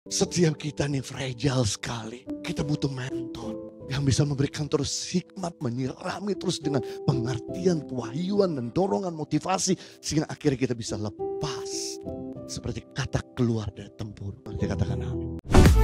Setiap kita nih fragile sekali. Kita butuh mentor yang bisa memberikan terus hikmat, menyirami terus dengan pengertian, kewahyuan dan dorongan motivasi. Sehingga akhirnya kita bisa lepas. Seperti kata keluar dari tempurung. Nanti katakan amin.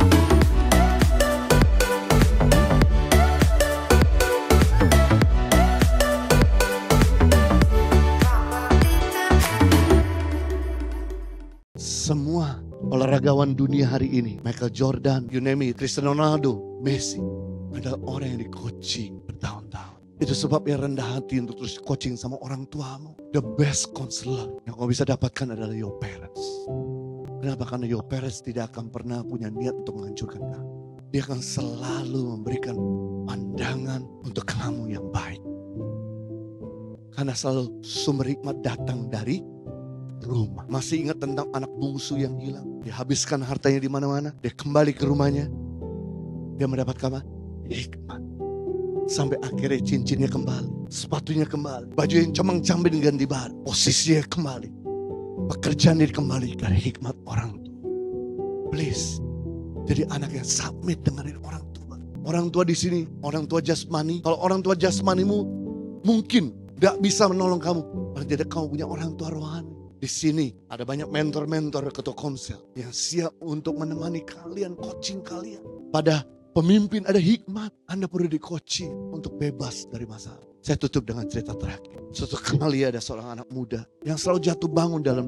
Semua olahragawan dunia hari ini, Michael Jordan, you name it, Cristiano Ronaldo, Messi, adalah orang yang di coaching bertahun-tahun. Itu sebabnya rendah hati untuk terus coaching sama orang tuamu. The best counselor yang kau bisa dapatkan adalah your parents. Kenapa? Karena your parents tidak akan pernah punya niat untuk menghancurkan kamu. Dia akan selalu memberikan pandangan untuk kamu yang baik. Karena selalu sumber hikmat datang dari rumah. Masih ingat tentang anak bungsu yang hilang? Dia habiskan hartanya di mana-mana. Dia kembali ke rumahnya. Dia mendapatkan apa? Hikmat. Sampai akhirnya cincinnya kembali, sepatunya kembali, baju yang camang-cambing ganti baru, posisinya kembali, pekerjaan dia kembali dari hikmat orang tua. Please, jadi anak yang submit dengerin orang tua. Orang tua di sini, orang tua jasmani. Kalau orang tua jasmanimu mungkin gak bisa menolong kamu, paling tidak kamu punya orang tua rohani. Di sini ada banyak mentor-mentor ketua komsel yang siap untuk menemani kalian, coaching kalian. Pada pemimpin ada hikmat, Anda perlu di coaching untuk bebas dari masalah. Saya tutup dengan cerita terakhir. Suatu kali ada seorang anak muda yang selalu jatuh bangun dalam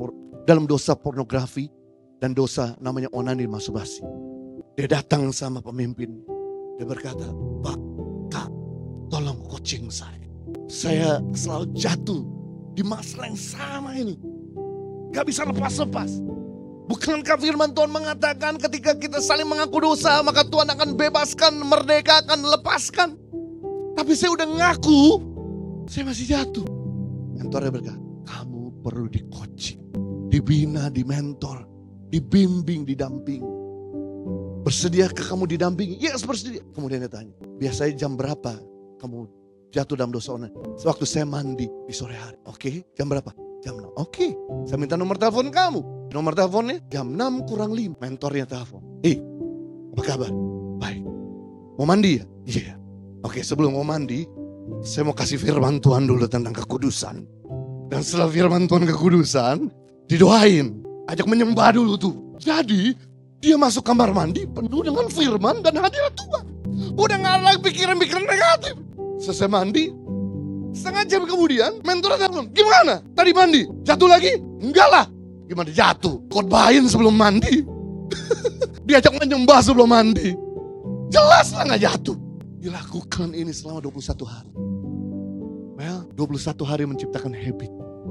dosa pornografi dan dosa namanya onani, masturbasi. Dia datang sama pemimpin. Dia berkata, "Pak, Kak, tolong coaching saya. Saya selalu jatuh di masalah yang sama ini. Gak bisa lepas-lepas. Bukankah firman Tuhan mengatakan ketika kita saling mengaku dosa, maka Tuhan akan bebaskan, merdekakan, lepaskan. Tapi saya udah ngaku, saya masih jatuh." Mentornya berkata, "Kamu perlu di coaching, dibina, dimentor, dibimbing, didamping. Bersediakah kamu didampingi?" Yes, bersedia. Kemudian dia tanya, "Biasanya jam berapa kamu jatuh dalam dosa online?" "Sewaktu saya mandi di sore hari." "Oke, jam berapa?" "Jam 6. "Oke, saya minta nomor telepon kamu." Nomor teleponnya jam 6 kurang 5. Mentornya telepon. "Apa kabar?" "Baik." "Mau mandi ya?" "Iya." "Oke, sebelum mau mandi, saya mau kasih firman Tuhan dulu tentang kekudusan. Dan setelah firman Tuhan kekudusan, didoain. Ajak menyembah dulu tuh." Jadi, dia masuk kamar mandi penuh dengan firman dan hadirat Tuhan. Udah gak ada lagi pikiran-pikiran negatif. Selesai mandi, setengah jam kemudian mentornya telepon, "Gimana? Tadi mandi? Jatuh lagi?" "Enggak lah." "Gimana jatuh? Khotbahin sebelum mandi." Diajak menyembah sebelum mandi. Jelas lah gak jatuh. Dilakukan ini selama 21 hari. Well, 21 hari menciptakan habit.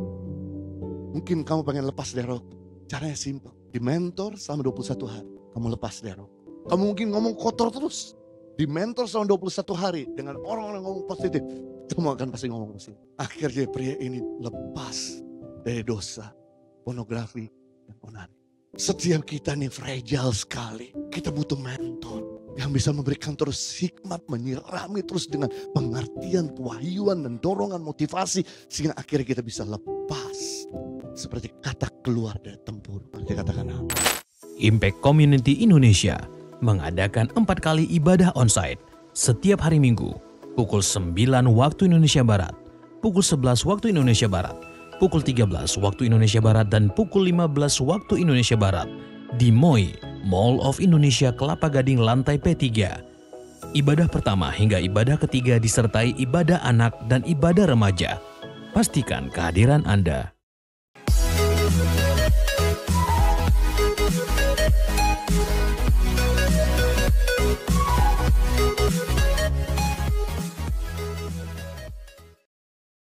Mungkin kamu pengen lepas dari rokok. Caranya simpel. Di mentor selama 21 hari. Kamu lepas dari rokok. Kamu mungkin ngomong kotor terus. Di mentor selama 21 hari dengan orang-orang ngomong positif. Kamu akan pasti ngomong positif. Akhirnya pria ini lepas dari dosa pornografi dan onani. Setiap kita nih fragile sekali. Kita butuh mentor yang bisa memberikan terus hikmat, menyirami terus dengan pengertian, kewahyuan dan dorongan motivasi. Sehingga akhirnya kita bisa lepas. Seperti kata keluar dari tempurung. Nanti katakan amin. Impact Community Indonesia mengadakan 4 kali ibadah onsite setiap hari Minggu pukul 9 waktu Indonesia Barat, pukul 11 waktu Indonesia Barat, pukul 13 waktu Indonesia Barat, dan pukul 15 waktu Indonesia Barat di MOI, Mall of Indonesia Kelapa Gading lantai P3. Ibadah pertama hingga ibadah ketiga disertai ibadah anak dan ibadah remaja. Pastikan kehadiran Anda